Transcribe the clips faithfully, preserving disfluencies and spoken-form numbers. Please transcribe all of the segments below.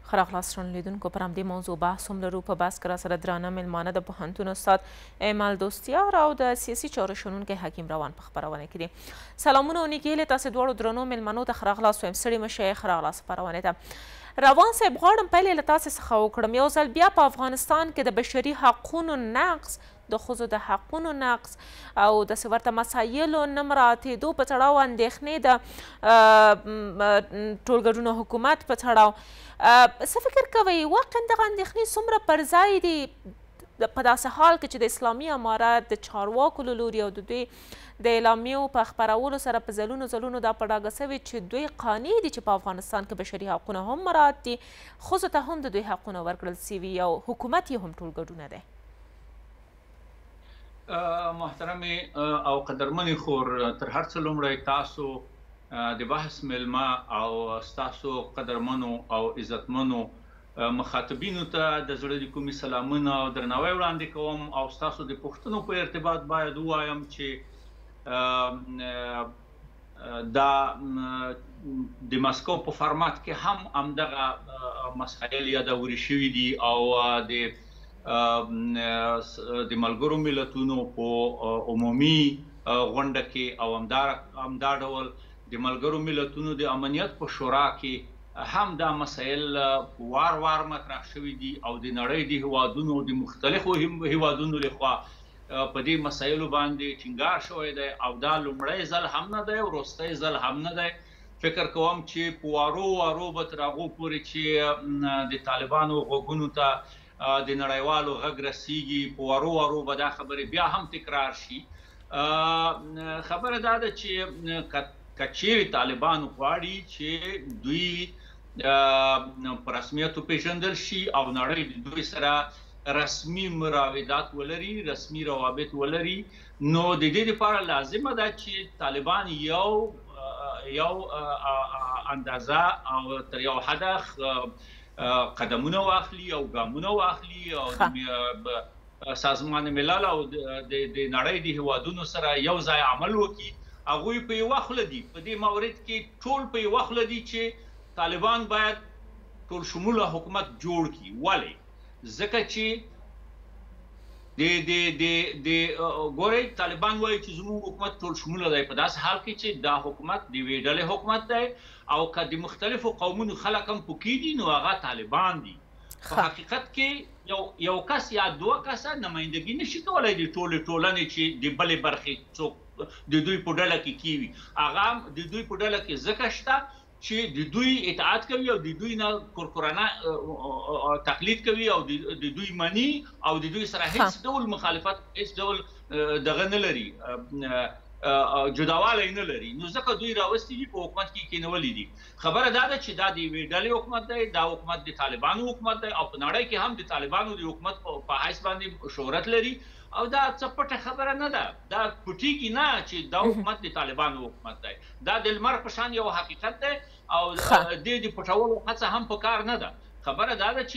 ښه راغلاست درنو لیدونکو. پر همدې موضوع بحث هم لرو. په بحث کې راسره درانه میلمانه د پوهنتون استاد ایمل دوستیار او د سیاسي چارو شنونکی حکیم روان په خپرونه کې دي. سلامونه او نیکې هیلې تاسې دواړو درنو میلمنو ته ښه راغلاست وایم. ستړي مه شئ، ښه راغلاست خپرونې ته. روان صاحب، غواړم پیل یې له تاسې څخه وکړم. یو ځل بیا په افغانستان کې د بشري حقونو نقض، د ښځو د حقونو نقض او داسې ورته مسایلو نه مراعاتېدو په تړاو اندېښنې د ټولګډونو حکومت په تړاو څه فکر کوئ؟ واقعا دغه اندېښنې څومره پر ځای دي په داسې حال کې چې د اسلامي امارت د چارواکو له لوري او د دوی د اعلامیو په خپرولو سره په ځلونو ځلونو دا په ډاګه سوي چې دوی قانع دي چې په افغانستان کې بشري حقونه هم مراعات دي، ښځو ته هم د دوی حقونه ورکړل سوي او حکومت یې هم ټولګډونه دی. محترمې او قدرمنې خور، تر هر څه لومړی تاسو د بحث میلمه او ستاسو قدرمنو او عزتمنو مخاطبینو ته د زړه د کومې سلامونه او درناوی وړاندې کوم او ستاسو د پوښتنو په ارتباط باید ووایم چې دا د مسکو په فارمات کې هم همدغه مسایل یادوري شوي دي او د د ملګرو ملتونو په عمومي غونډه کې او همدا ډول د ملګرو ملتونو د امنیت په شورا کې هم دا مسایل وار وار مطرح شوي دي او د نړۍ د هیوادونو د مختلفو هیوادونو لخوا په دې مسایلو باندې ټینګار شوی دی او دا لومړی ځل هم نه دی او وروستی ځل هم نه دی. فکر کوم چې په وارو وارو به تر هغو پورې چې د طالبانو غوږونو ته د نړیوالو غږ رسیږي، په وارو وارو به دا خبرې بیا هم تکرار شي. خبره دا ده چې که چیرې طالبان غواړي چې دوی په رسمیت وپېژندل شي او نړۍ د دوی سره رسمي مراودات ولري، رسمي روابط ولري، نو د دې لپاره لازمه ده چې طالبان یو یو اندازه او تر یو حده قدمونه واخلي او ګامونه واخلي او د سازمان ملل او د نړۍ د هیوادونو سره یو ځای عمل وکړي. هغوی په یوه خوله دي، په دې مورد کې ټول په یوه خوله دي چې طالبان باید ټول شموله حکومت جوړ کړي. ولې؟ ځکه چې د ګورئ طالبان وایي چې زموږ حکومت ټول شموله دی، په داسې حال کې چې دا حکومت د یوې ډلې حکومت دی او که د مختلفو قومونو خلک هم پکې دي نو هغه طالبان دي. په حقیقت کې یو کس یا دوه کسه نمایندګي نشي کولی د ټولې ټولنې چې د بلې برخې څوک د دوی په ډله کې کیوي. هغه د دوی په ډله کې ځکه شته چې د دوی اطاعت کوي او د دوی نه کورکورانه تقلید کوي او د دوی مني او د دوی سره هیڅ ډول مخالفت، هیڅ ډول دغه نه لري، جداوالی نه لري. نو ځکه دوی راوستي دي، په حکومت کې کېنولي دي. خبره دا ده چې دا د یوې ډلې حکومت دی، دا حکومت د طالبانو حکومت دی او په نړۍ کې هم د طالبانو د حکومت په حیث باندې شهرت لري او دا څه پټه خبره نه ده، دا پټېږي نه چې دا حکومت د طالبانو حکومت دی. دا د لمر په شان یو حقیقت دی او د دې د پټولو هڅه هم په کار نه ده. خبره دا ده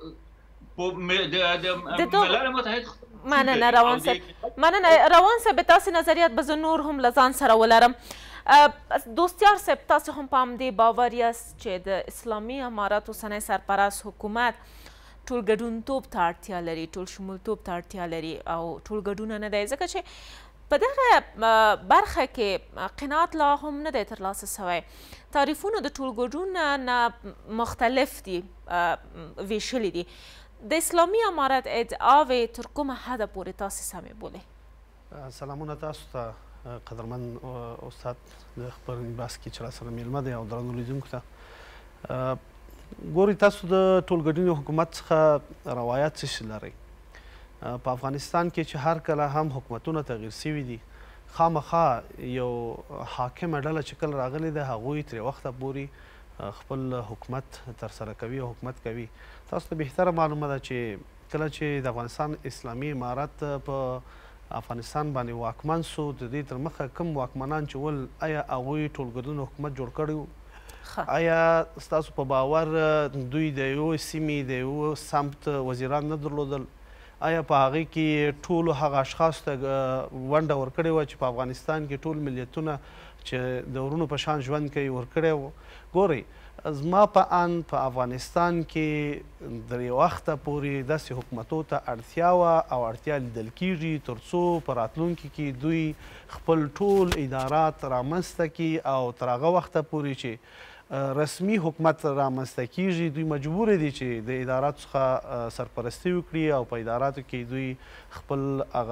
چې د ملل متحد مننه روان صاحب، مننه روان صاحب، تاسې نظریات به زه نور هم له ځان سره ولرم. دوستیار صاحب، تاسې هم په همدې باور یاست چې د اسلامي امارت اوسنی سرپرست حکومت ټول ګډونتوب ته اړتیا لري، ټول شمولتوب ته اړتیا لري او ټول ګډونه نه دی، ځکه چې په دغه برخه کې قناعت لا هم نه دی ترلاسه سوی. تعریفونه د ټول ګډون نه مختلف دي، ویشلي دي. د اسلامي امارت ادعاوې تر کومه حده پورې تاسې سمې بولئ؟ سلامونه تاسو ته قدرمن استاد د خپرونې بحث کې چې راسره میلمه دی او درنو لیدونکو ته. ګورئ، تاسو د ټولګډوني حکومت څخه روایت څه شی لرئ؟ په افغانستان کې چې هر کله هم حکومتونه تغییر سوي دي، خامخا یو حاکمه ډله چې کله راغلې ده هغوی ترې وخته پورې خپل حکومت ترسره کوي او حکومت کوي. تاسو ته بهتره معلومه ده چې کله چې د افغانستان اسلامي امارت په افغانستان باندې واکمن سو، د دې تر مخه کوم واکمنان چې ول آیا هغوی ټولګډون حکومت جوړ کړی و؟ آیا ستاسو په باور دوی د یو سیمې د یو سمت وزیران نه درلودل؟ آیا په هغې کې ټولو هغه اشخاصو ته ونډه ورکړې وه چې په افغانستان کې ټول ملیتونه چې د ورونو په شان ژوند کوي ورکړی و. ګورئ زما په ان په افغانستان کې درې وخته پورې داسې حکومتو ته اړتیا وه او اړتیا لیدل کیږي تر څو په راتلونکي کې دوی خپل ټول ادارات رامنځته کړي او تر هغه وخته پورې چې رسمي حکومت رامنځته کیږي دوی مجبور دي چې د اداراتو څخه سرپرستي وکړي او په اداراتو کې دوی خپل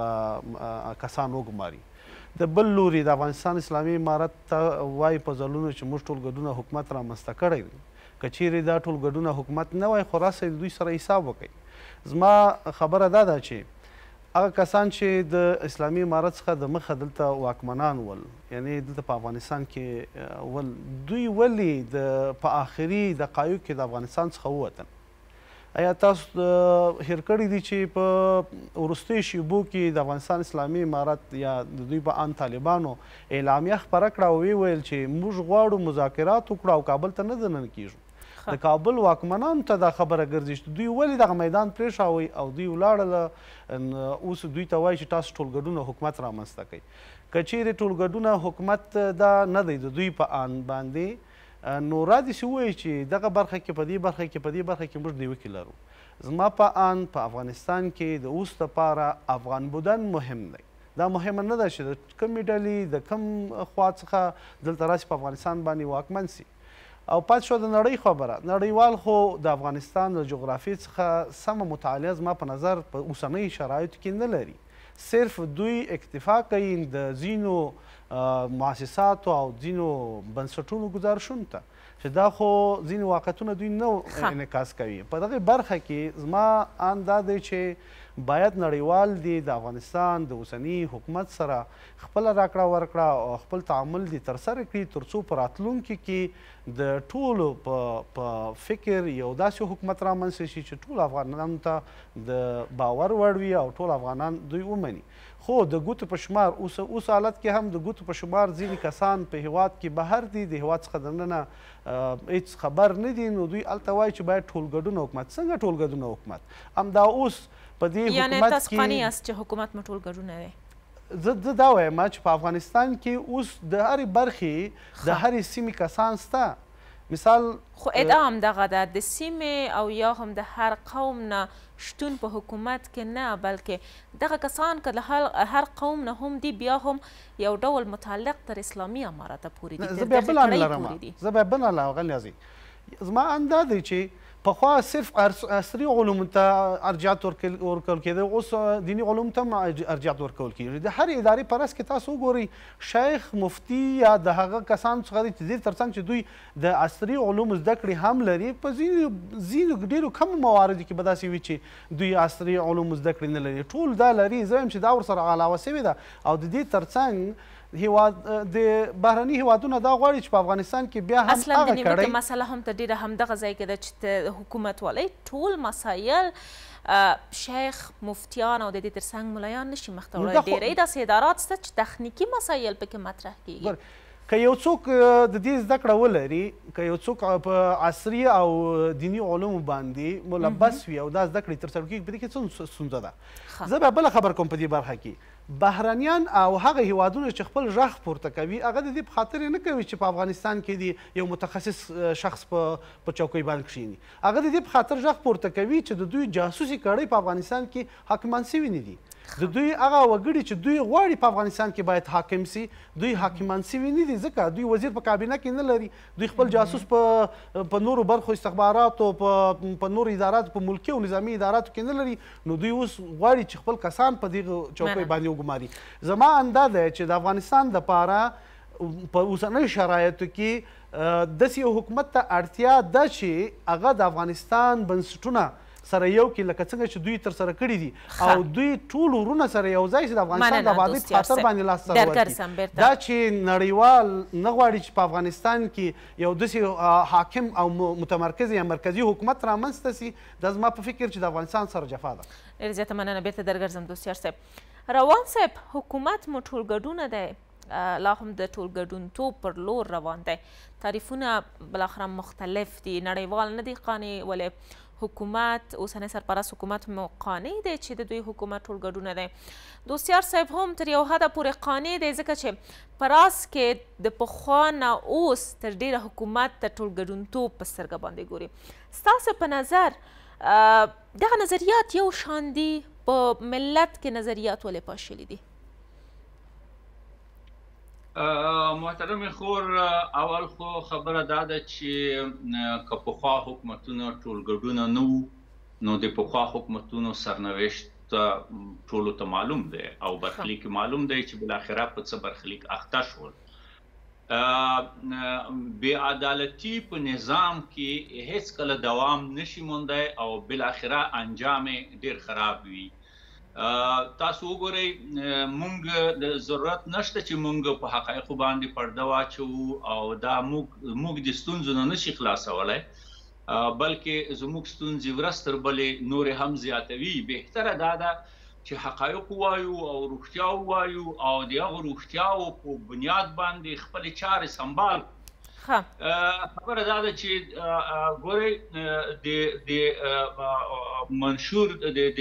هغه کسان وګماري. د بل لوري د افغانستان اسلامي امارت ته وایي په ځلونو چې موږ ټول ګډونه حکومت رامنځته کړی دی. که چیرې دا ټول ګډونه حکومت نه وای خو راسئ دوی سره حساب وکړئ. زما خبره دا ده چې هغه کسان چې د اسلامي امارت څخه د مخه دلته واکمنان ول یعنې دلته په افغانستان کې ول دوی ولې د په آخري دقایقو کې د افغانستان څخه ووتل؟ آیا تاسو هیر کړي دي چې په وروستیو شیبو کې د افغانستان اسلامي امارت یا د دوی په ان طالبانو اعلامیه خپره کړه او ویې ویل چې موږ غواړو مذاکرات وکړو او کابل ته نه دننه کیږو؟ د کابل واکمنانو ته دا خبره ګرځي چې دوی ولې دغه میدان پرېښاوئ او دوی ولاړله اوس دوی ته وایي چې تاسو ټول ګډونه حکومت رامنځته کوئ. که چیرې ټول ګډونه حکومت دا نه دی د دوی په ان باندې نو را داسې ووایي چې دغه برخه کې په دې برخه کې په دې برخه کې موږ نیوکې لرو. زما په ان په افغانستان کې د اوس لپاره افغان بودن مهم دی. دا مهمه نه ده چې د کومې ډلې د کوم خوا څخه دلته راسي په افغانستان باندې واکمن سي. او پاتې شوه د نړۍ خبره. نړیوال خو د افغانستان د جغرافیې څخه سمه مطالعه زما په نظر په اوسنیو شرایطو کې نه لري. صرف دوی اکتفا کوي د ځینو مؤسساتو او ځینو بنسټونو ګزارشونو ته چې دا خو ځینې واقعیتونه دوی نه انعکاس کوي. په دغې برخه کې زما ان دا دی چې باید نړیوال دی د افغانستان د اوسني حکومت سره خپله راکړه ورکړه او خپل تعامل دی ترسره کړي تر څو په راتلونکي کې د ټولو په فکر یو داسې حکومت رامنځته شي چې ټول افغانانو ته د باور وړ وي او ټول افغانان دوی ومني. خو د ګوتو په شمار اوس اوس حالت کې هم د ګوتو په شمار ځینې کسان په هیواد کې بهر دي د هیواد څخه دننه هیڅ خبر نه دي نو دوی هلته وایي چې باید ټول ګډونه حکومت. څنګه ټول ګډونه حکومت؟ همدا اوس په دې حکومت کې یعنې تاسو قانع یاست چې حکومت مو ټول ګډونه دی؟ زه زه دا وایم چې په افغانستان کې اوس د هرې برخې د هرې سیمې کسان شته. مثال خو ادعا هم دغه ده د سیمې او یا هم د هر قوم نه شتون په حکومت کې نه بلکې دغه کسان که له هر قوم نه هم دي بیا هم یو ډول متعلق تر اسلامي امارته پورې دي. زه بیا بل ان لرم زه بیا بل ان لرم غل زما ان دا دی چې پخوا صرف عصري علومو ته ارجحیت ورکول کېده اوس دیني علومو ته ارجحیت ورکول کېږي. د هرې ادارې په رأس کې تاسو وګورئ شیخ مفتي یا د هغه کسانو څخه دي چې دې ترڅنګ چې دوی د عصري علومو زده کړې هم لري په ځینو ځینو ډېرو کمو مواردو کې به داسې وي چې دوی عصري علومو زده کړې نه لري. ټول دا لري. زه وایم چې دا ورسره علاوه سوې ده او د دې ترڅنګ هیواد د بهرني هیوادونه دا غواړي چې په افغانستان کې بیا هم اصلا د نیوکې مسله هم تر ډېره همدغه ځای کې ده چې د حکومت والی ټول مسایل شیخ مفتیان او د دې ترڅنګ ملایان نشي مخته وړی. ډېری داسې ادارات شته چې تخنیکي مسایل پکې مطرح کېږي. که یو څوک د دې زده کړه ولري که یو څوک په عصري او دیني علومو باندې ملبس وي او دا زده کړې ترسره کېږي په دې کې څه ستونزه ده؟ زه بیا بله خبر کوم په دې برخه کې بهرنیان او هغه هیوادونه چې خپل غږ پورته کوي هغه د دې په خاطر نه کوي چې په افغانستان کې دی یو متخصص شخص په چوکۍ باندې کښېني. هغه د دې په خاطر غږ پورته کوي چې د دوی جاسوسي کړۍ په افغانستان کې حاکمان سوي نه دي. د دوی هغه وګړي چې دوی غواړي په افغانستان کې باید حاکم سي دوی حاکمان سوي نه دي ځکه دوی وزیر په کابینه کې نه لري. دوی خپل جاسوس په په نورو برخو استخباراتو په نورو اداراتو په ملکي او نظامي اداراتو کې نه لري نو دوی اوس غواړي چې خپل کسان په دغه چوکۍ باندې وګماري. زما انده ده چې د افغانستان دپاره په اوسنیو شرایطو کې داسې یو حکومت ته اړتیا ده چې هغه د افغانستان بنسټونه سره یو کې لکه څنګه چې دوی ترسره کړي دي او دوی ټول ورونه سره یو ځای چې د افغانستان د ابادۍ په خاطر باندې لاس سره ورکړي. دا چې نړیوال نه غواړي چې په افغانستان کې یو داسې حاکم او متمرکز یا مرکزي حکومت رامنځته سي دا زما په فکر چې د افغانستان سره جفا ده. ډېره زیاته مننه. بیرته درګرځم دوستیار صاحب. روان صاحب حکومت مو ټول ګډونه دی لا هم د ټول ګډونتوب پر لور روان دی. تعریفونه بالاخره مختلف دي. نړیوال نه دي قانع ولې حکومت اوسنی سرپرست حکومت مو قانع دی چې د دوی حکومت ټول ګډون دی. دوستیار صاحب هم تر یو حده پورې قانع دی ځکه چې په راس کې د پخوا نه اوس تر ډیره حکومت ته ټول ګډونتوب په سترګه باندې ګوري. ستاسو په نظر دغه نظریات یو شان دي؟ په ملت کې نظریات ولې پاشلي دي؟ محترم خور، اول خو خبره دا ده چې که پخوا حکومتونه ټول ګډونه نه وو نو د پخوا حکومتونو سرنوشت ټولو ته معلوم دی او برخلیک معلوم دی چې بالاخره په څه برخلیک اخته شول. بې عدالتي په نظام کې هیڅ کله دوام نشي موندی او بالاخره انجام یې ډیر خراب وي. تاسو وګورئ، مونږ د ضرورت نشته چې مونږ په حقایقو باندې پرده واچوو او دا موږ د ستونزو نه نشي خلاصولی، بلکې زموږ ستونزې ورځ تر بلې نورې هم زیاتوي. بهتره دا ده چې حقایق ووایو او روغتیا ووایو او د هغو روغتیاو په بنیاد باندې خپلې چارې سنبال. خبره دا ده چې ګورئ، د منشور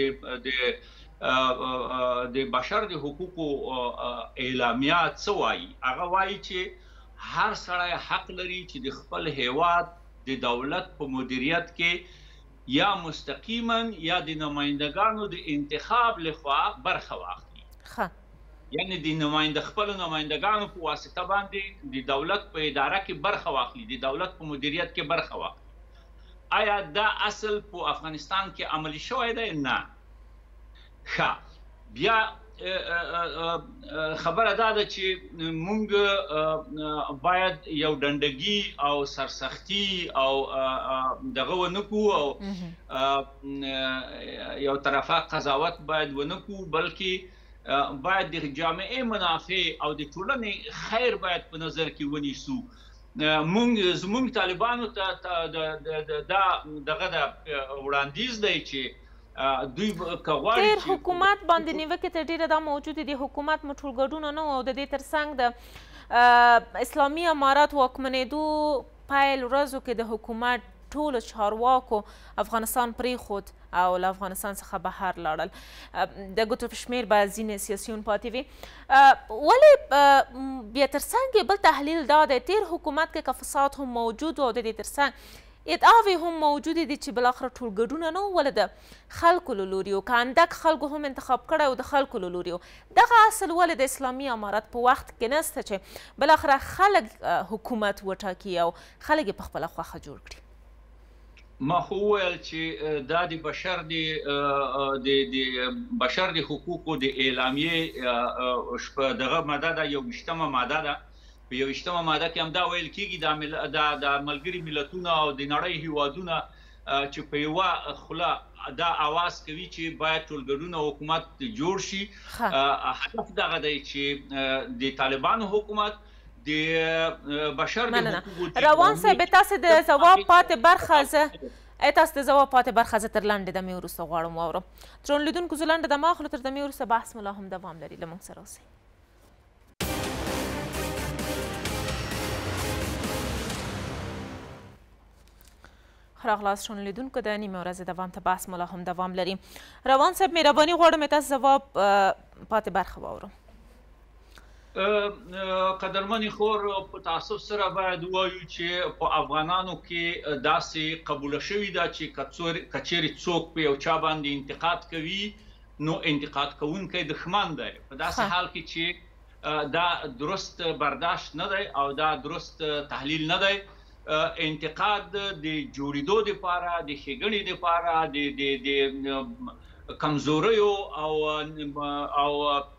د بشر د حقوقو اعلامیه څه وایي؟ هغه وایي چې هر سړی حق لري چې د خپل هیواد د دولت په مدیریت کې یا مستقیما یا د نمایندگانو د انتخاب لخوا برخه واخلي. یعنی د نماینده خپل نمایندگانو په واسطه باندې د دولت په اداره کې برخه واخلي، د دولت په مدیریت کې برخه واخلي. آیا دا اصل په افغانستان کې عملی شوی دی؟ نه. ښه، بیا خبره دا ده چې مونږ باید یو ډنډګي او سرسختي او دغه ونه کړو او یو طرفه قضاوت باید ونه کړو، بلکې باید د جامعې منافع او د ټولنې خیر باید په نظر کې ونیسو. مونږ زمونږ طالبانو ته دا دغه د وړاندیز دی چې دوی تیر حکومت باندې نیوکې تر ډیره دا موجودې دي. حکومت مو ټول ګډونه نه و او د دې ترڅنګ د اسلامي امارات واکمنېدو پیل ورځو کې د حکومت ټولو چارواکو افغانستان پرېښود او له افغانستان څخه بهر لاړل. د ګوتو په شمېر به ځینې سیاسیون پاتې وي. ولې بیا ترڅنګ یې بل تحلیل دا دی تیر حکومت کې که فساد هم موجود و او د دې ترڅنګ ادعاوې هم موجودې دي چې بالاخره ټول ګډونه نه و، ولې د خلکو له لوري و، که اندک خلکو هم انتخاب کړی و د خلکو له لوري و. دغه اصل ولې د اسلامي امارت په وخت کې نسته چې بالاخره خلک حکومت وټاکي او خلک یې په خپله خوښه جوړ کړي؟ ما خو وویل چې دا د بشر د بشر د حقوقو د اعلامیې دغه ماده ده، یو ویشتمه ماده ده. په یو ویشتمه ماده کې هم دا ویل کېږي د ملګري ملتونه او د نړۍ هیوادونه چې په یوه خوله دا اواز کوي چې باید ټول ګډونه حکومت جوړ شي. هدف دغه دی چې د طالبانو حکومت د بشر د حقوقو روان صاحب، تاسو د ځواب پاتې برخه زه تاسو د ځواب پاتې برخه زه تر لنډې دمې وروسته غواړم واورم. درنو لیدونکو، زه لنډه دمه اخلو، تر دمې وروسته بحث مو لا هم دوام لري. له موږ سره اوسئ. راغلاست شنو لیدونکو، د نیمې ورځې دوام ته بحث مو لا هم دوام لري. روان صاحب، مهرباني غواړم تاسو ځواب پاتې برخه واورم. قدرمنې خور، په تاسف سره باید ووایو چې په افغانانو کې داسې قبوله شوې ده چې که چیرې څوک په یو چا باندې انتقاد کوي نو انتقاد کوونکی دښمن دی. په داسې حال کې چې دا درست برداشت نه دی او دا درست تحلیل نه دی. انتقاد د جوړېدو دپاره، د ښېګڼې دپاره، د کمزوریو او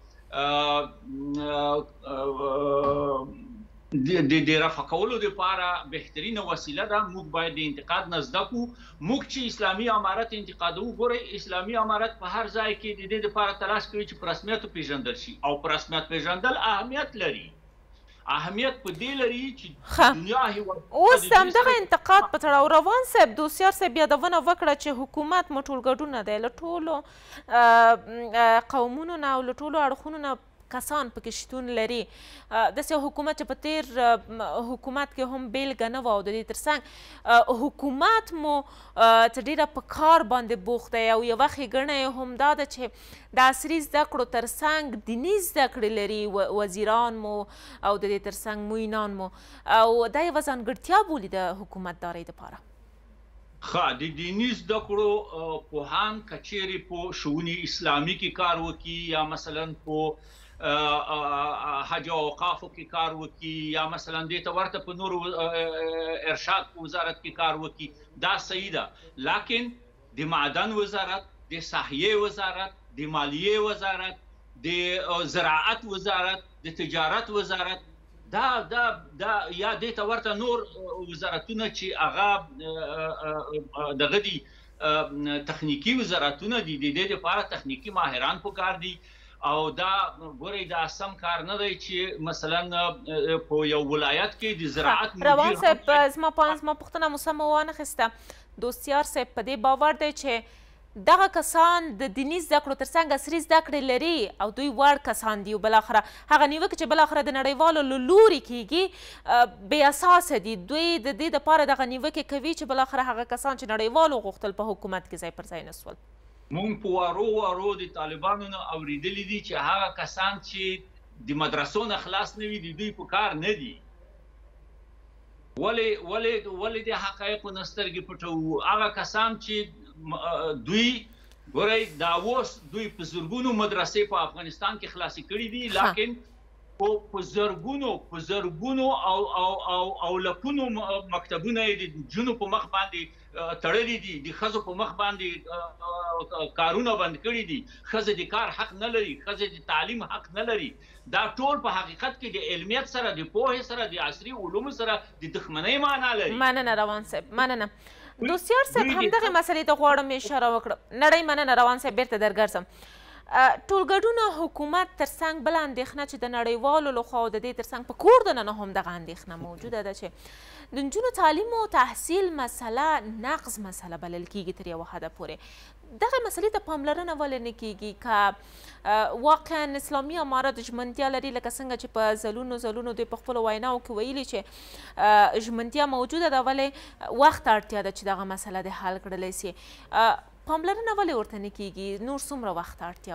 د رفع کولو دپاره بهترینه وسیله ده. موږ باید د انتقاد نه زده کړو. موږ چې اسلامي امارت انتقادوو، ګورئ اسلامي امارت په هر ځای کې د دې دپاره تلاش کوي چې په رسمیت وپېژندل شي او په رسمیت پېژندل اهمیت لري. اهمیت په دې لري چې دنیا هیواد اوس همدغه انتقاد په تړاو روان صاحب دوستیار صاحب یادونه وکړه چې حکومت مو ټول ګډونه دی له ټولو قومونو نه او له ټولو اړخونو نه کسان پکې شتون لري، داسې حکومت چې په تیر حکومت کې هم بیلګه نه وه او د دې ترڅنګ حکومت مو څه ډېره په کار باندې بوخت دی او یوه ښېګڼه یې هم دا ده چې د عصري زده کړو ترڅنګ دیني زده کړې لري وزیران مو او د دې ترڅنګ معینان مو، او دا یوه ځانګړتیا بولي د حکومتدارۍ دپاره. ښه، د دیني زده کړو پوهان که چیرې په شؤون اسلامي کې کار وکړي یا مثلا په حج او اوقافو کې کار وکړي یا مثلا دې ته ورته په نورو ارشاد په وزارت کې کار وکړي، دا صحیح ده. لیکن د معدن وزارت، د صحیح وزارت، د مالیې وزارت، د زراعت وزارت، د تجارت وزارت، دا دا دا یا دې ته ورته نور وزارتونه چې هغه دغه دي تخنیکي وزارتونه دي، د دې لپاره تخنیکي ماهران پکار دي. او دا ګورئ دا سم کار نه دی چې مثلا په یو ولایت کې د زراعت مدیر روان صاحب زما پوښتنه مو سمه وانخیسته. دوستیار صاحب په دې باور دی چې دغه کسان د دیني زده کړو ترڅنګ عصري زده کړې لري او دوی وړ کسان دي او بالاخره هغه نیوکې چې بالاخره د نړیوالو له لوري کیږي بې اساسه دي. دوی د دې دپاره دغه نیوکې کوي چې بالاخره هغه کسان چې نړیوالو غوښتل په حکومت کې ځای پر ځای نه سول. مونږ په وارو وارو د طالبانو نه اورېدلي دي چې هغه کسان چې د مدرسو نه خلاص نه وي د دوی په کار نه دي. ولې ولې ولې د حقایقو نه سترګې پټوو؟ هغه کسان چې دوی ګورئ دا اوس دوی په زرګونو مدرسې په افغانستان کې خلاصې کړي دي، لیکن په زرګونو په زرګونو او او او او لکونو مکتبونه یې د نجونو په مخ باندې تړلي دي، د ښځو په مخ باندې کارونه بند کړي دي. ښځې د کار حق نه لري، ښځې د تعلیم حق نه لري. دا ټول په حقیقت کې د علمیت سره، د پوهې سره، د عصري علومو سره د دښمنۍ معنا لري. مننه روان صاحب، مننه. دوستیار صاحب همدغې مسلې ته غواړم اشاره وکړم. نړۍ مننه روان صاحب، بیرته درګرځم. ټولګډونه حکومت ترڅنګ بله اندېښنه چې د نړیوالو لخوا او د دې ترڅنګ په کور دننه هم دغه اندېښنه موجوده ده چې د نجونو تعلیم او تحصیل مسله نقض مسله بلل کیږي تر یوه حده پورې. دغه مسلې ته پاملرنه ولې نه کیږي که واقعا اسلامي امارت ژمنتیا لري لکه څنګه چې په ځلونو ځلونو دوی په خپلو ویناو کې ویلي چې ژمنتیا موجوده ده، ولې وخت اړتیا ده چې دغه مسله د حل کړلی سي؟ پاملرنه ولې ورته نه کیږي؟ نور څومره وخت اړتیا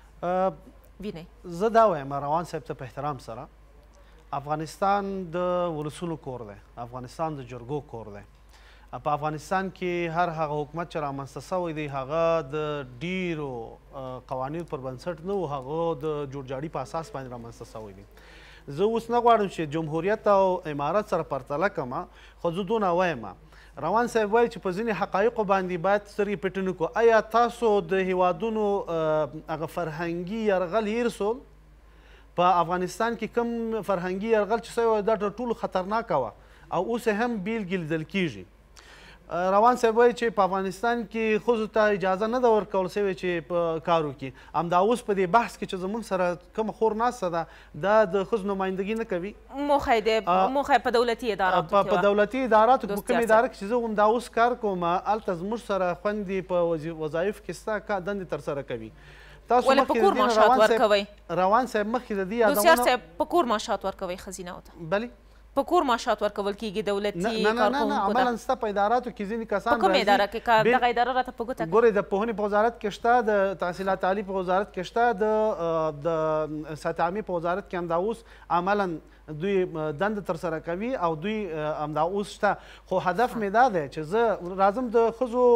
بولئ؟ وینئ زه دا وایم روان صاحب ته په احترام سره، افغانستان د ولسونو کور دی، افغانستان د جرګو کور دی. په افغانستان کې هر هغه حکومت چې رامنځته سوی دی هغه د ډیرو قوانینو پر بنسټ نه و، هغه د جوړجاړي په اساس باندې رامنځته سوی دی. زه اوس نه غواړم چې جمهوریت او امارت سره پرتله کړم، خو زه دونه وایم روان صاحب وایي چې په ځینې حقایقو باندې باید سترګې پټې نه کړو. آیا تاسو د هیوادونو هغه فرهنګي یرغل هیر سول؟ په افغانستان کې کوم فرهنګي یرغل چې سوی دا تر ټولو خطرناکه وه او اوس هم بیلګې لیدل کیږي. روان صاحب وایي چې په افغانستان کې ښځو ته اجازه نه ده ورکول سوې چې په کار وکړي. همدا اوس په دې بحث کې چې زموږ سره کومه خور ناسته ده دا د ښځو نمایندګي نه کوي. موخه یې موخه په دولتي اداراتو کې په دولتي اداراتو کې په کومه اداره کې چې زه همدا اوس کار کوم هلته زموږ سره خویندې په وظایف کې ستا دندې ترسره کوي. تاسو ولې په کور معاشات ورکوئ؟ روان صاحب مخکې د دې یادونه دوستیار صاحب په کور معاشات ورکوئ ښځینهو ته؟ بلې په کور معاشات ورکول کیږي دولتي کارکوونکو ته؟ نه نه عملاً ستا په اداراتو کې ځینې کسان په کومه اداره کې؟ که دغه اداره راته په ګوته کړئ. ګورئ د پوهنې په وزارت کې شته، د تحصیلات عالي په وزارت کې شته، د سطح عامې په وزارت کې همدا اوس عملاً دوی دنده ترسره کوي او دوی همدا اوس شته. خو هدف مې دا دی چې زه راځم د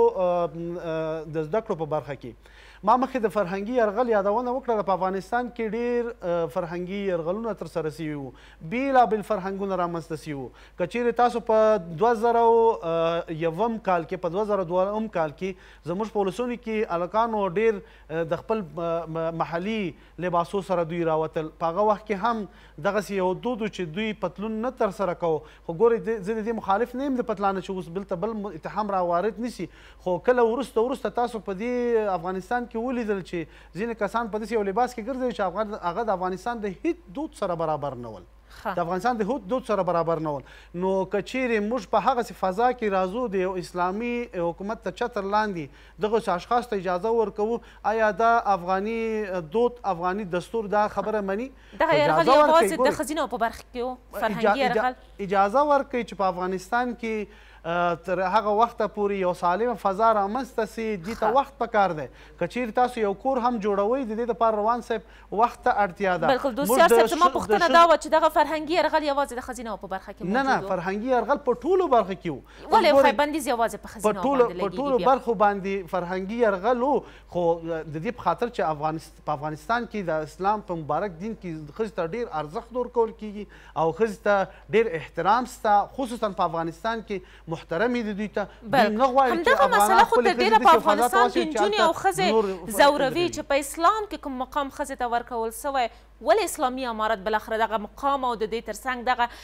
ښځو د زده کړو په برخه کې. ما مخکې د فرهنګي یرغل یادونه وکړه. په افغانستان کې ډېر فرهنګي یرغلونه ترسره سوي وو، بېلابېل فرهنګونه رامنځته سوي وو. که چیرې تاسو په دوه زره یوم کال کې په دوه زره دوهم کال کې زموږ په ولسونو کې هلکانو ډېر د خپل محلي لباسو سره دوی راوتل. په هغه وخت کې هم دغسې یو دود و چې دوی پتلون نه ترسره کوو. خو ګورئ زه د دې مخالف نه یم د پتلانه چې اوس بل ته بل اتهام راوارد نیسي. خو کله وروسته وروسته تاسو په دې افغانستان کې ولیدل چې ځینې کسان په داسې یو لباس کې ګرځوي چې هغه د افغانستان د هیڅ دود سره برابر نه ول. د افغانستان د حدود سره برابر نه ول. نو که چیرې موږ په هغسې فضا کې راځو د یو اسلامي حکومت تر چتر لاندې دغسې اشخاص ته اجازه ورکوو، آیا دا افغاني دود افغاني دستور دا خبره مني؟ دغه یرغل یوازې د ښځینو په برخه کې و، فرهنګي یرغل اجازه ورکوي چې په افغانستان کې تر هغه وخته پورې یو سالمه فضا رامنځته سي. دې ته وخت پکار دی. که چیرې تاسو یو کور هم جوړوئ د دې دپاره روان صاحب وخت ته اړتیا ده. بلکل دوستیار صاحب زما پوښتنه دا وه چې دغه فرهنګي یرغل یوازې د ښځینو په برخه کې موجود و؟ نه نه، فرهنګي یرغل په ټولو برخو کې و. ولې ښایي بندیز یوازې په ښځینو باندې لګېږي؟ په ټولو برخو باندې فرهنګي یرغل و، خو د دې په خاطر چې په افغانستان کې د اسلام په مبارک دین کې ښځې ته ډېر ارزښت ورکول کېږي او ښځې ته ډېر احترام شته، خصوصا په افغانستان کې محترمې دي. دوی ته همدغه مسله خو تر ډېره په افغانستان کې نجونې او ښځې ځوروي چې په اسلام کې کوم مقام ښځې ته ورکول سوی. ولې اسلامي امارت بالاخره دغه مقام او د دې ترڅنګ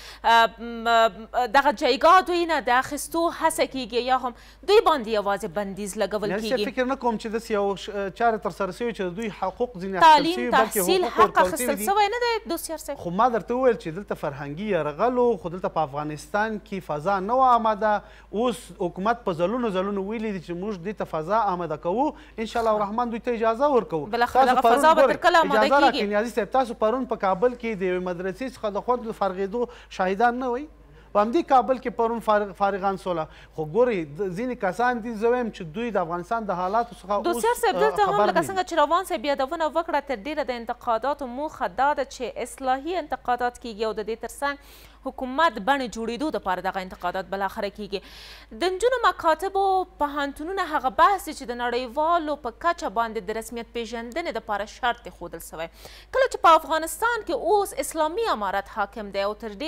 دغه دغه جایګاه دوی نه د اخیستو هڅه کیږي یا هم دوی باندې یوازې بندیز لګول کیږي؟ فکر نه کوم چې داسې یو چاره ترسره شوې چې دوی حقوق ځینې تعلیم تحصیل حق اخیستل سوی نه دی دوستیار صاحب. خو ما درته وویل چې دلته فرهنګي یرغل و، خو دلته په افغانستان کې فضا نه وه آماده. اوس حکومت په ځلونو ځلونو ویلي دي چې موږ دې ته فضا آماده کوو، انشاءالله الرحمن دوی ته اجازه ورکوو. بالاخره دغه فضا به تر کله آماده کیږي؟ اجازه راکړئ نیازي صاحب، تاسو پرون په کابل کې د یوې مدرسې څخه د خوند فرغېدو شاهدان نه وئ؟ په همدې کابل کې پرون فارغان سوله. خو ګورئ ځینې کسان دي، زه وایم چې دوی د افغانستان د حالاتو څخه اوس دوستیار صاحب دلته هم لکه څنګه چې روان صاحب یادونه وکړه، تر ډېره د انتقاداتو موخه دا ده چې اصلاحي انتقادات کیږي او د دې ترڅنګ حکومت بڼې جوړېدو دپاره دغه انتقادات بالاخره کیږي. د نجونو مکاتبو پوهنتونونه هغه بحث چې د نړیوالو په کچه باندې د رسمیت پیژندنې دپاره شرط ایښودل سوی. کله چې په افغانستان کې اوس اسلامي امارت حاکم دی او تر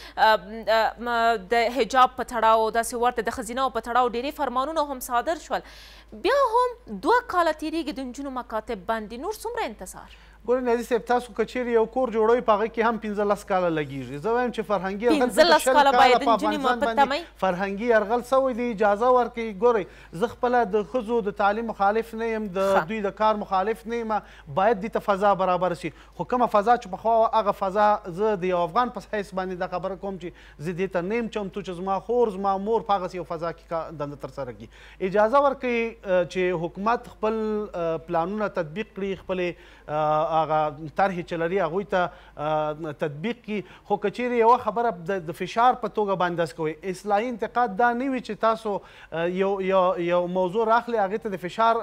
ډېره د حجاب په تړاو داسې ورته د ښځینهو په تړاو ډېرې فرمانونه هم صادر شول، بیا هم دوه کاله تېرېږي د نجونو مکاتب بندي. نور څومره انتظار؟ ګورئ نازي صاحب، تاسو که چیرې یو کور جوړوئ په هغه کې هم پنځلس کاله لګېږي. زه وایم چې فرهنګي یرغل پنځلس کاله باید نجونې مو په تمئ فرهنګي یرغل سوی دی، اجازه ورکړئ. ګورئ زه خپله د ښځو د تعلیم مخالف نه یم، د دوی د کار مخالف نه یم، باید دې ته فضا برابر شي. خو کومه فضا چې پخوا وه هغه فضا زه د یو افغان په حیث باندې دا خبره کوم چې زه دې ته نه یم چمتو چې زما خور زما مور په هغسې یو فضا کې دنده ترسره کړي. اجازه ورکړئ چې حکومت خپل پلانونه تطبیق کړي، خپلې هغه طرحې چې لري هغوی ته تطبیق کړي. خو که چیرې یوه خبره د فشار په توګه باندې داسې کوئ، اصلاحي انتقاد دا نه وي چې تاسو یو یو یو موضوع راخلئ هغې ته د فشار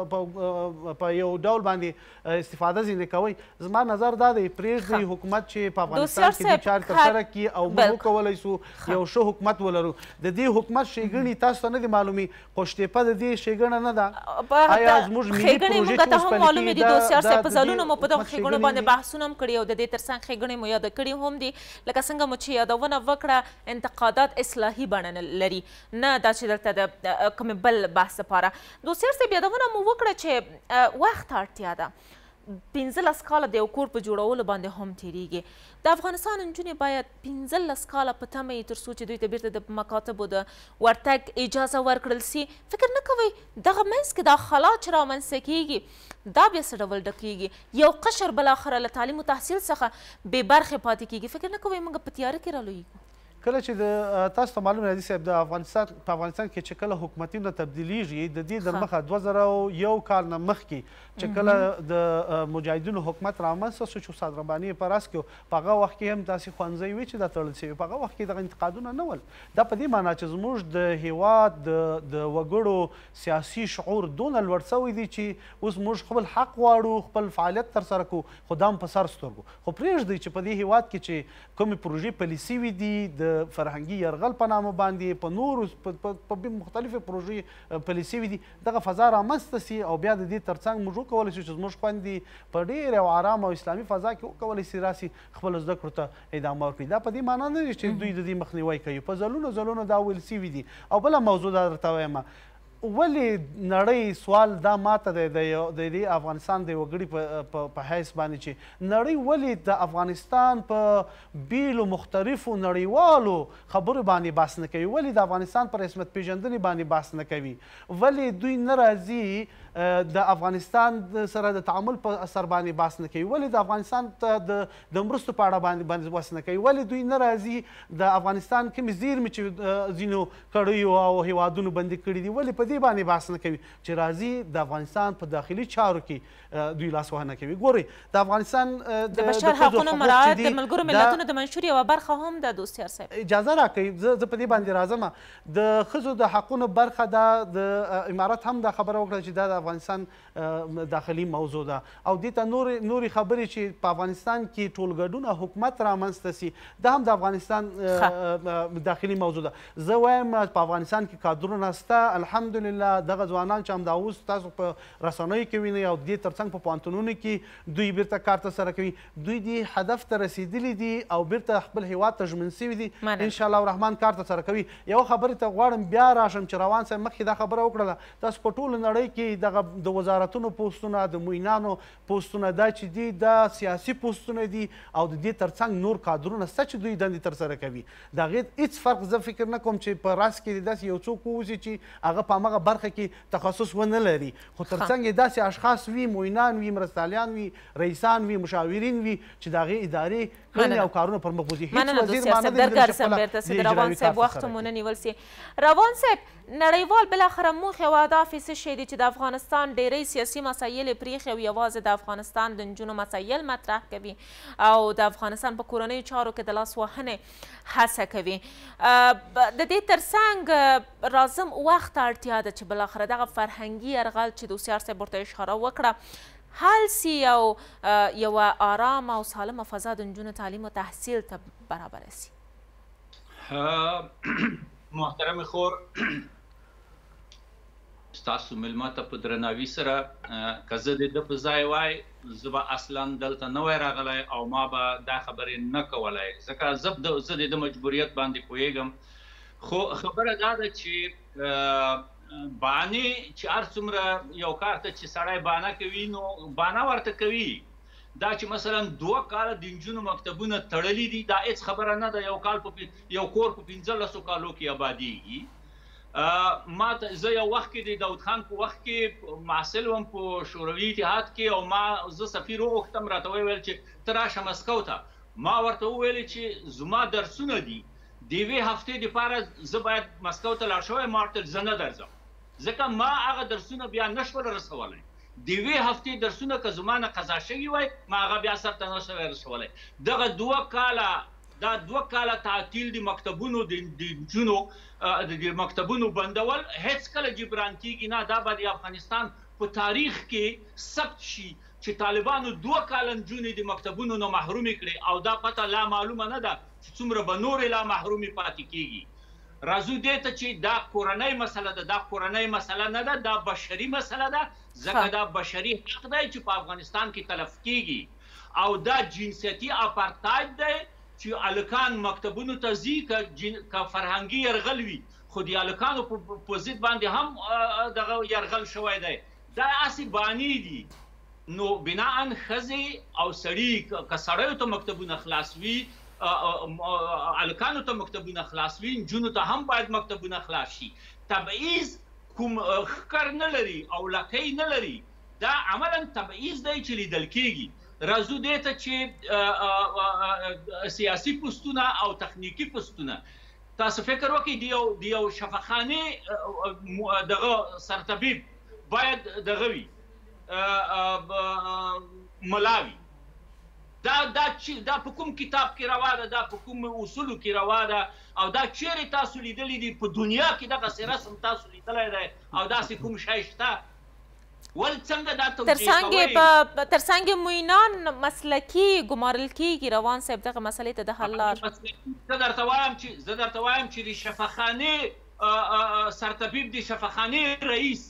په یو ډول باندې استفاده ځینې کوئ. زما نظر دا دی پرېږدئ حکومت چې په افغانستان کې دې چارې ترسره کړي او موږ وکولی سو یو ښه حکومت ولرو. د دې حکومت ښېګڼې تاسو ته نه دي معلومي، خو شتېپه د دې ښېګڼه نه ده. آیا زموږ ملي پروژې چې اوس پلي کېږي ځلونو مو په دغو ښېګڼو باندې بحثونه هم کړي او د دې ترڅنګ ښېګڼې مو یاده کړي هم دي. لکه څنګه مو چې یادونه وکړه انتقادات اصلاحي بڼه لري، نه دا چې دلته د کومې بل بحث لپاره. دوستیار صاحب یادونه مو وکړه چې وخت اړتیا ده، پنځلس کاله د یو کور په جوړولو باندې هم تېرېږي. د افغانستان نجونې باید پنځلس کاله په تمه یې تر څو چې دوی ته بیرته د مکاتبو د ورتګ اجازه ورکړل سي. فکر نه کوئ دغه منځ کې دا خلا چې رامنځته کېږي دا بیا څه ډول ډکېږي؟ یو قشر بالاخره له تعلیم و تحصیل څخه بې برخې پاتې کېږي. فکر نه کوئ موږ په تیاره کې رالویږو؟ کله چې د تاسو ته معلوم راځي صاحب د افغانستان په افغانستان کې چې کله حکومتونه تبدیلیږي د دې د مخه دوه زره یو کال نه مخکې چې کله د مجاهدینو حکومت رامنځته شو چې استاد رباني یې په راس کې په هغه وخت کې هم داسې ښوونځی وي چې دا تړل شوي، په هغه وخت کې دغه انتقادونه نه ول. دا په دې معنا چې زموږ د هیواد د وګړو سیاسي شعور دونه لوړ شوی دی چې اوس موږ خپل حق غواړو، خپل فعالیت ترسره کړو، خو دا هم په سر سترګو. خو پرېږدئ چې په دې هیواد کې چې کومې پروژې پلي سوي دي د فرهنګي یرغل په نامه باندې په نورو په مختلفې پروژې پلي سوي دي، دغه فضا رامنځته سي او بیا د دې ترڅنګ موږ وکولی شو چې زموږ خویندې په ډېر یو ارام او اسلامي فضا کې وکولی سي راسي خپلو زده کړو ته ادامه ورکړي. دا په دې معنا نه دی چې دوی د دې مخنیوی کوي، په ځلونو ځلونو دا ویل سوي دي. او بله موضوع دا درته وایم، ولې نړۍ سوال دا ماته دی د دې افغانستان د وګړي په حیث باندې چې نړۍ ولې د افغانستان په بیلو مختلفو نړیوالو خبرو باندې بحث نه کوي؟ ولې د افغانستان په رسمیت پیژندنې باندې بحث نه کوي؟ ولې دوی نه راځي د افغانستان سره د تعامل په اثر باندې بحث نه کوي؟ ولې د افغانستان د مرستو په اړه باندې بحث نه کوي؟ ولې دوی نه راځي د افغانستان کومې زیرمې چې ځینو کړیو او هیوادونو بندي کړي دي ولې په دې باندې بحث نه کوي چې راځي د افغانستان په داخلي چارو کې دوی لاسوهنه کوي؟ ګورئ د افغانستان د بشر حقونو مراعات د ملګرو ملتونو د منشور یوه برخه هم ده دوستیار صاحب. اجازه راکړئ زه په دې باندې راځم. د ښځو د حقونو برخه ده د امارات هم دا خبره وکړه چې دا د افغانستان داخلي موضوع ده او دې ته نورې نورې خبرې چې په افغانستان کې ټولګډونه حکومت رامنځته سي دا هم د افغانستان داخلي موضوع ده. زه وایم په افغانستان کې کادرونه شته الحمدلله دغه ځوانان چې همدا اوس تاسو په رسنیو کې وینئ او دې ترڅنګ په پوهنتونونو کې دوی بیرته کار ترسره کوي دوی دې هدف ته رسېدلي دي او بیرته خپل هیواد ته ژمن سوي دي انشاءالله الرحمن کار ترسره کوي. یوه خبرې ته غواړم بیا راشم چې روان صاحب مخکې دا خبره وکړله تاسو په ټوله نړۍ کې دغه د وزارتونو پوسټونه د معینانو پوسټونه دا چې دي دا سیاسي پوسټونه دي او د دې ترڅنګ نور کادرونه شته چې دوی دندې ترسره کوي. د هغې هېڅ فرق زه فکر نه کوم چې په راس کې داسې یو څوک واوسي چې هغه په همغه برخه کې تخصص ونه لري خو ترڅنګ یې داسې اشخاص وي معینان وي مرستالیان وي رئیسان وي مشاورین وي چې د هغې ادارې کړنې او کارونه پر مخ بوځي. مننه دوستیار صاحب درګرځم بیرته چې د روان صاحب وخت مو نه نیول سي. روان صاحب نړیوال بالاخره موخې او اهداف یې څه شی دي چې د افغانستان ډیری سیاسي مسایل یې پرېښي او یوازې د افغانستان د نجونو مسایل مطرح کوي او د افغانستان په کورنیو چارو کې د لاسوهنې هڅه کوي. د دې ترڅنګ راځم وخت ته اړتیا ده چې بالاخره دغه فرهنګي یرغل چې دوستیار صاحب ورته اشاره وکړه حل سي او یوه آرامه او سالمه فضا د نجونو تعلیم او تحصیل ته برابره سي. محترم خور ستاسو مېلمه ته په درناوي سره که زه د ده په ځای وای زه به اصلا دلته نه وای راغلی او ما به دا خبرې نه کولی ځکه زه د ده مجبوریت باندې پوهېږم. خو خبره دا ده چې بانې چې هر څومره یو کار ته چې سړی بانه کوي نو بانه ورته کوي دا چې مثلا دوه کاله د نجونو مکتبونه تړلي دي دا هېڅ خبره نه ده. یو کال یو کور په پنځلسو کالو کې آبادېږي. ما ته زه یو وخت کې د داود خان په وخت کې محصل وم په شوروي اتحاد کې او ما زه سفیر وغوښتم راته ویل چې ته راشه مسکو ته. ما ورته وویل چې زما درسونه دي د یوې هفتې دپاره زه باید مسکو ته لاړ شوی ما ورته زه نه درځم ځکه ما هغه درسونه بیا نه شول رسولی. د یوې هفتې درسونه که زما نه قضا شوي وای ما هغه بیا سرته نه شوی رسولی. دغه دوه کاله دا دوه کاله تعطیل د مکتبونو د نجونو د مکتبونو بندول هیڅ کله جبران کیږي نه. دا به د افغانستان په تاریخ کې ثبت شي چې طالبانو دوه کاله نجونې د مکتبونو نه محرومې کړې او دا پته لا معلومه نه ده چې څومره به نورې لا محرومې پاتې کیږي. راځو دې ته چې دا کورنۍ مسله ده دا کورنۍ مسله نه ده دا بشري مسله ده ځکه دا بشري حق دی چې په افغانستان کې تلف کیږي او دا جنسیتي اپارتاید دی چې هلکان مکتبونو ته ځي که فرهنګي یرغل وي خو د هلکانو په ضد باندې هم دغه یرغل شوی دی. دا هسې بانې دي نو بناءً ښځې او سړي که سړیو ته مکتبونه خلاص وي هلکانو ته مکتبونه خلاص وي نجونو ته هم باید مکتبونه خلاص شي. تبعیض کوم ښکر نه لري او لکۍ نه لري دا عملا تبعیض دی چې لیدل کیږي. راځو دې ته چې سیاسي پوسټونه او تخنیکي پوسټونه تاسو فکر وکړئ د یو شفاخانې دغه سرطبیب باید دغه وي ملا وي. دا دا دا په کوم کتاب کې روا ده دا په کوم اصولو کې روا ده او دا چیرې تاسو لیدلی دي په دنیا کې دغسې رسم تاسو لیدلی دی او داسې کوم شی شته ول څنګه دا توجیه ترڅنګ معینان مسلکي ګمارل کیږي روان صاحب دغه مسلې ته د حل لار زه درته وایم چې زه درته وایم چې د شفاخانې سرطبیب د شفاخانې رئیس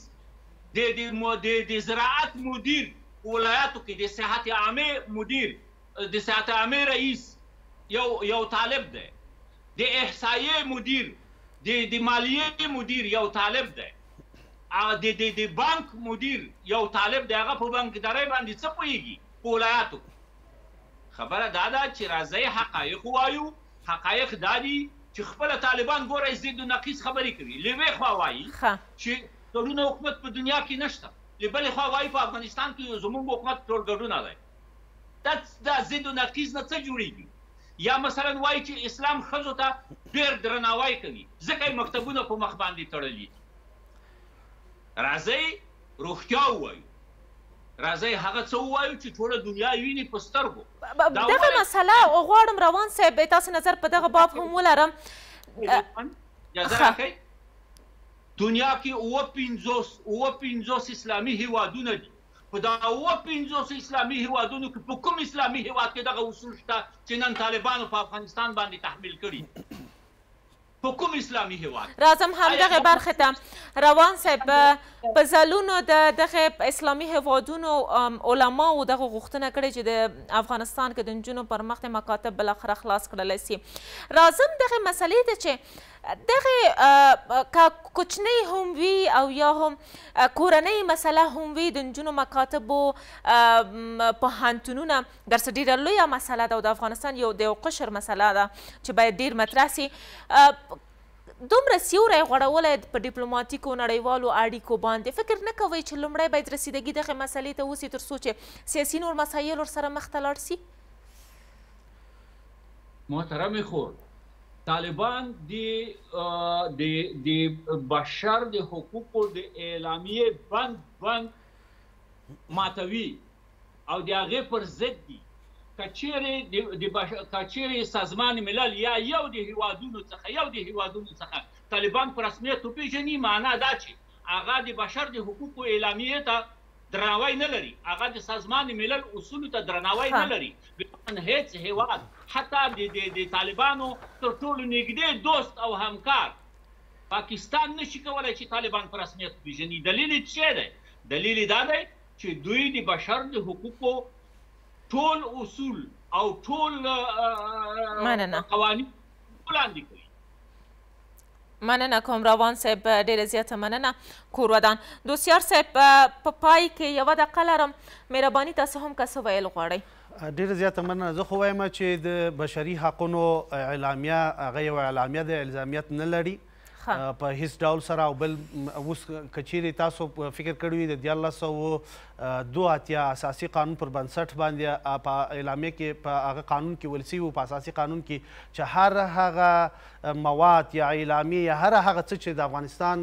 د زراعت مدیر ولایاتو کې د صحت عامې مدیر د صحت عامې رئیس یو یو طالب دی د احصایې مدیر د مالیې مدیر یو طالب دی د بانک مدیر یو طالب دی هغه په بانکدارۍ باندې څه پوهېږي په ولایاتو کې. خبره دا ده چې راځئ حقایق ووایو. حقایق دا دي چې خپله طالبان ګورئ ضد و نقیص خبرې کوي. له یوې خوا وایي چې تړون حکومت په دنیا کې نشته له بلې خوا وایي په افغانستان کې زموږ حکومت ټولګډونه دی. دا ضد و نقیض نه څه جوړېږي؟ یا مثلا وایي چې اسلام ښځو ته ډېر درناوی کوي ځکه یې مکتبونه په مخ باندې تړلي دي. راځئ روغتیا ووایو، راځئ هغه څه ووایو چې ټوله دنیا ویني په سترګو. دغه مسله غواړم روان صاحب تاسو نظر په دغه باب هم ولرم. اجازه راکئ. دنیا کې اووه پنځوس اووه پنځوس اسلامي هیوادونه دي. په دا اووه پنځوس اسلامي هیوادونو کې په کوم اسلامي هیواد کې دغه اصول شته چې نن طالبانو په افغانستان باندې تحمیل کړي؟ په کوم اسلامي هیواد؟ راځم همدغه برخې ته. روان صاحب په ځلونو د دغه اسلامي هیوادونو علماو دغه غوښتنه کړې چې د افغانستان کې د نجونو پر مخ د مکاتب بالاخره خلاص کړلی سي. راځم دغه مسلې ته چې دغه که کوچنۍ هم وي او یا هم کورنۍ مسله هم وي د نجونو مکاتبو پوهنتونونه درڅه ډېره لویه مسله ده او د افغانستان یو د یو قشر مسله ده چې باید ډېر مطرح سي. دومره سیوری غوړولی په ډیپلوماتیکو نړیوالو اړیکو باندې فکر نه کوئ چې لومړی باید رسیدګي دغې مسلې ته وسي تر څو چې سیاسي نور مسایل ورسره مخته لاړ سي؟ محترمې خور، طالبان د بشر د حقوقو د اعلامیې بند بند ماتوي او د هغې پر ضد دي. که چیرې سازمان ملل یا یو د هیوادونو څخه یو د هیوادونو څخه طالبان په رسمیت وپېژني، معنا دا چې هغه د بشر د حقوقو اعلامیې ته درناوی نه لري، هغه د سازمان ملل اصولو ته درناوی نه لري. هیڅ هیواد حتی د طالبانو تر ټولو نږدې دوست او همکار پاکستان نشي کولی چې طالبان په رسمیت وپېژني. دلیل یې څه دی؟ دلیل یې دا دی چې دوی د بشر د حقوقو ټول اصول او ټول قوانین وړاندې کوي. مننه کوم روان صاحب، ډېره زیاته مننه. کور ودان دوستیار صاحب، په پای کې یوه دقیقه لرم، مهرباني تاسو هم که څه ویل غواړئ؟ ډېره زیاته مننه. زه خو وایم چې د بشري حقونو اعلامیه هغه یو اعلامیه د الزامیت نه لري په هیڅ ډول سره. او بل اوس که چیرې تاسو فکر کړی وي د دیارلس سوه دوه اتیا اساسي قانون پر بنسټ باندې په اعلامیه کې په هغه قانون کې ویل سوي وو، په اساسي قانون کې چې هر هغه مواد یا اعلامیې یا هر هغه څه چې د افغانستان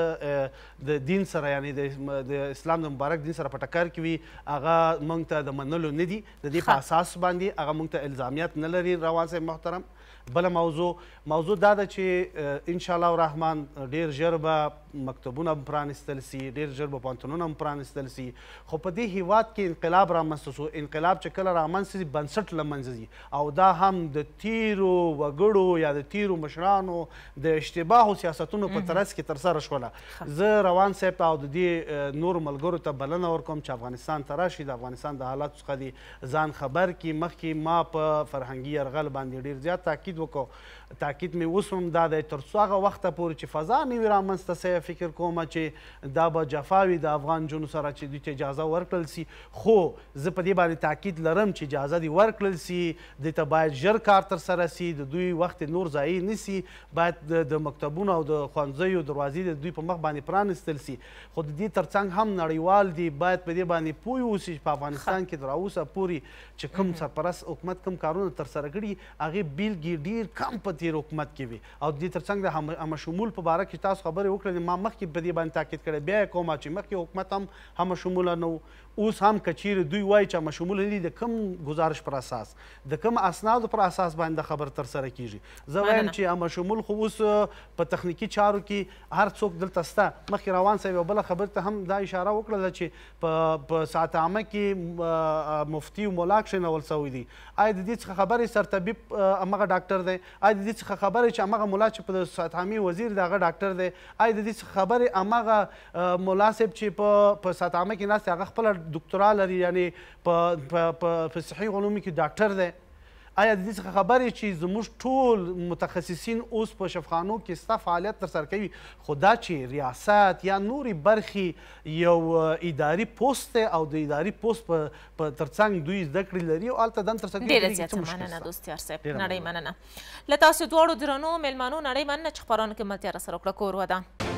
د دین سره یعنې د اسلام د مبارک دین سره په ټکر کې وي هغه موږ ته د منلو نه دي. د دې په اساس باندې هغه موږ ته الزامیت نه لري. روان صاحب محترم، بله موضوع موضوع دا ده چې انشاءالله الرحمن ډېر ژر به مکتبونه هم پرانیستل سي، ډېر ژر به پوهنتونونه هم پرانیستل سي. خو په دې هیواد کې انقلاب رامنځته شو. انقلاب چې کله رامنځته سي بنسټ له منځه ځي او دا هم د تیرو وګړو یا د تیرو مشرانو د اشتباهو سیاستونو په ترڅ کې ترسره شوله. زه روان صاحب ته او د دې نورو ملګرو ته بلنه ورکوم چې افغانستان ته راشي، د افغانستان د حالاتو څخه دې ځان خبر کړي. مخکې ما په فرهنګي یرغل باندې ډېر زیات تاکید وکړو. تاکید مې اوس هم دا دی تر څو هغه وخته پورې چې فضا نه وي رامنځته سوی، فکر کوم چې دا به جفا وي د افغان نجونو سره چې دوی ته اجازه ورکړل سي. خو زه په دې باندې تاکید لرم چې اجازه دې ورکړل سي، دوی ته باید ژر کار ترسره سي، د دوی وخت نور ضایع نه سي، باید د مکتبونو او د ښوونځیو دروازې د دوی په مخ باندې پرانیستل سي. خو د دې ترڅنګ هم نړیوال دي باید په دې باندې پوه اوسي چې په افغانستان کې تر اوسه پورې چې کوم سرپرست حکومت کوم کارونه ترسره کړي هغې بیلګې ډېر کم په تېر حکومت کې وي. او د دې ترڅنګ د همشمول په باره کې تاسو خبرې وکړلې، ما مخکې په دې باندې تاکید کړی، بیا یې کوم چې مخکې حکومت هم همشموله نه و، اوس هم که چیرې دوی وایي چې همشموله نه دي، د کوم گزارش پر اساس د کوم اسنادو پر اساس باندې د خبر ترسره کیږي؟ زه وایم چې همشمول خو اوس په تخنیکي چارو کې هر څوک دلته شته. مخکې روان صاحب یو بله خبرې ته هم دا اشاره وکړله چې په ساعت عامه کې مفتي او ملا کښېنول سوی دي. آیا د دې څخه خبرې سرطبیب همغه ډاکټر دی؟ آیا د دې څخه خبرې چې همغه ملا چې په ساعت عامې وزیر دی هغه ډاکټر دی؟ آیا د دې څخه خبرې همغه ملا صاحب چې په ساعت عامه کې ناست دی هغه خپله دکتورا لري یعنې په صحي علومو کې ډاکټر دی؟ آیا د دې څخه خبرې چې زموږ ټول متخصصین اوس په شفاخانو کې ستا فعالیت ترسره کوي، خو دا چې ریاست یا نورې برخې یو اداري پوسټ دی او د اداري پوسټ په ترڅنګ دوی زده کړې لري او هلته دنده ترسره کوي، ډېره زیاته مننه دوستیار صاحب، نړۍ مننه. له تاسو دواړو درنو مېلمنو نړۍ مننه چې خپرونه کې ملتیا راسره وکړه. کور ودان.